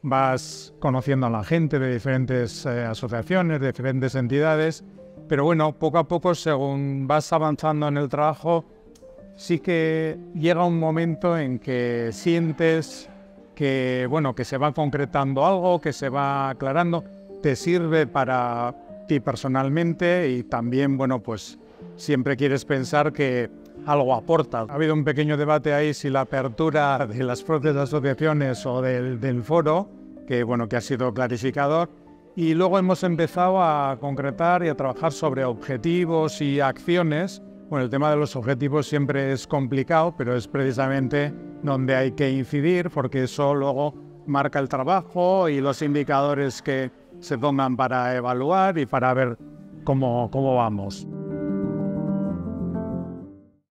vas conociendo a la gente de diferentes asociaciones, de diferentes entidades, pero bueno, poco a poco, según vas avanzando en el trabajo, sí que llega un momento en que sientes que, bueno, que se va concretando algo, que se va aclarando, te sirve para ti personalmente y también, bueno, pues siempre quieres pensar que algo aporta. Ha habido un pequeño debate ahí si la apertura de las propias asociaciones o del foro, que, bueno, que ha sido clarificador, y luego hemos empezado a concretar y a trabajar sobre objetivos y acciones. Bueno, el tema de los objetivos siempre es complicado, pero es precisamente donde hay que incidir, porque eso luego marca el trabajo y los indicadores que se pongan para evaluar y para ver cómo vamos.